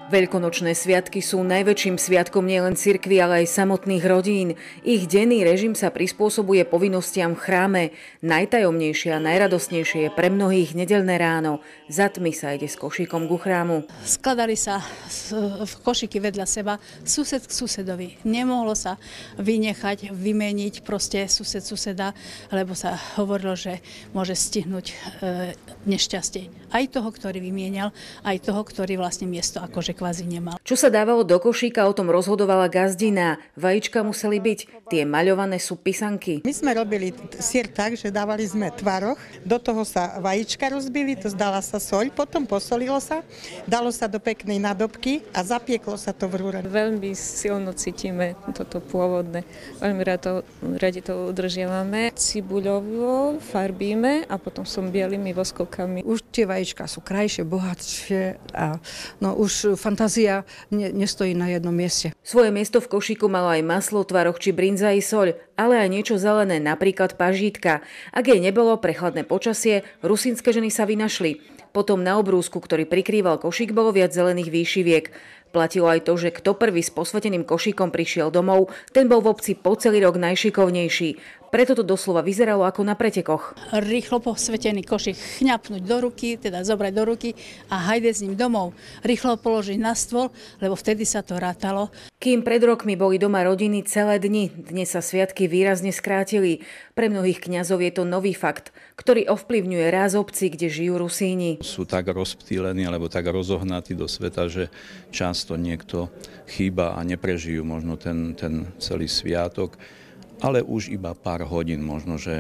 Veľkonočné sviatky sú najväčším sviatkom nielen cirkvi, ale aj samotných rodín. Ich denný režim sa prispôsobuje povinnostiam v chráme. Najtajomnejšie a najradostnejšie je pre mnohých nedeľné ráno. Za tmy sa ide s košíkom ku chrámu. Skladali sa v košíky vedľa seba, sused k susedovi. Nemohlo sa vynechať, vymeniť proste sused suseda, lebo sa hovorilo, že môže stihnúť nešťastie. Aj toho, ktorý vymienial, aj toho, ktorý vlastne miesto akože kvázi nemal. Čo sa dávalo do košíka, o tom rozhodovala gazdina. Vajíčka museli byť, tie maľované sú pisanky. My sme robili syr tak, že dávali sme tvaroh, do toho sa vajíčka rozbili, to dala sa soľ, potom posolilo sa, dalo sa do peknej nádobky a zapieklo sa to v rúre. Veľmi silno cítime toto pôvodné, veľmi radi to udržiavame. Cibuľovo farbíme a potom som bielými voskovkami. Už tie vajíčka sú krajšie, bohatšie a už fantázia nestojí na jednom mieste. Svoje miesto v košíku malo aj maslo, tvaroh či brinza i soľ, ale aj niečo zelené, napríklad pažítka. Ak jej nebolo pre chladné počasie, rusínske ženy sa vynašli. Potom na obrúsku, ktorý prikrýval košík, bolo viac zelených výšiviek. Platilo aj to, že kto prvý s posveteným košíkom prišiel domov, ten bol v obci po celý rok najšikovnejší. Preto to doslova vyzeralo ako na pretekoch. Rýchlo posvetený košík chňapnúť do ruky, teda zobrať do ruky a hajde s ním domov. Rýchlo položiť na stôl, lebo vtedy sa to rátalo. Kým pred rokmi boli doma rodiny celé dni, dnes sa sviatky výrazne skrátili. Pre mnohých kňazov je to nový fakt, ktorý ovplyvňuje ráz obcí, kde žijú Rusíni. Sú tak rozptýlení alebo tak rozohnatí do sveta, že často niekto chýba a neprežijú možno ten celý sviatok, ale už iba pár hodín, možno že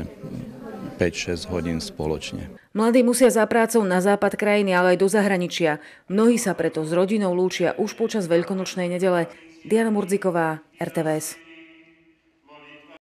5-6 hodín spoločne. Mladí musia za prácou na západ krajiny, ale aj do zahraničia. Mnohí sa preto s rodinou lúčia už počas veľkonočnej nedele. Diana Murdziková, RTVS.